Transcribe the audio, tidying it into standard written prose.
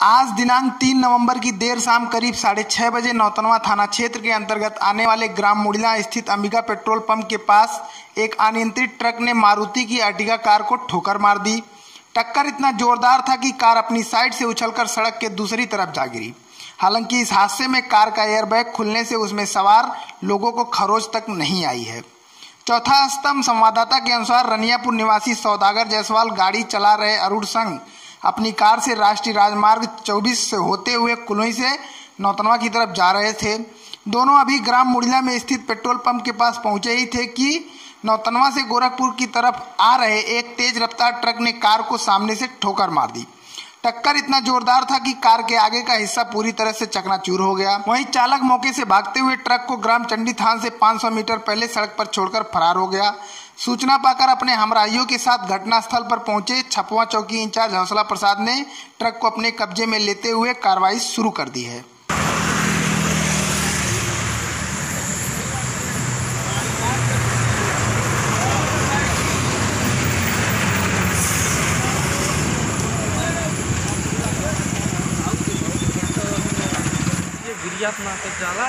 आज दिनांक 3 नवंबर की देर शाम करीब 6:30 बजे नौतनवा थाना क्षेत्र के अंतर्गत आने वाले ग्राम मुड़िला स्थित अंबिका पेट्रोल पंप के पास एक अनियंत्रित ट्रक ने मारुति की अर्टिगा कार को ठोकर मार दी। टक्कर इतना जोरदार था कि कार अपनी साइड से उछलकर सड़क के दूसरी तरफ जा गिरी। हालांकि इस हादसे में कार का एयरबैग खुलने से उसमें सवार लोगों को खरोच तक नहीं आई है। चौथा स्तंभ संवाददाता के अनुसार रनियापुर निवासी सौदागर जायसवाल गाड़ी चला रहे अरुण संघ अपनी कार से राष्ट्रीय राजमार्ग 24 से होते हुए कुलोई से नौतनवा की तरफ जा रहे थे। दोनों अभी ग्राम मुड़िला में स्थित पेट्रोल पंप के पास पहुंचे ही थे कि नौतनवा से गोरखपुर की तरफ आ रहे एक तेज रफ्तार ट्रक ने कार को सामने से ठोकर मार दी। टक्कर इतना जोरदार था कि कार के आगे का हिस्सा पूरी तरह से चकनाचूर हो गया। वहीं चालक मौके से भागते हुए ट्रक को ग्राम चंडी थान से 500 मीटर पहले सड़क पर छोड़कर फरार हो गया। सूचना पाकर अपने हमराहियों के साथ घटनास्थल पर पहुंचे छपवा चौकी इंचार्ज हौसला प्रसाद ने ट्रक को अपने कब्जे में लेते हुए कार्रवाई शुरू कर दी है। जाला